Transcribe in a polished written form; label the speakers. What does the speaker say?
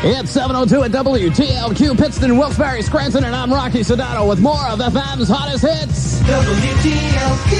Speaker 1: It's 7:02 at WTLQ, Pittston, Wilkes-Barre, Scranton, and I'm Rocky Sedano with more of FM's hottest hits.
Speaker 2: WTLQ.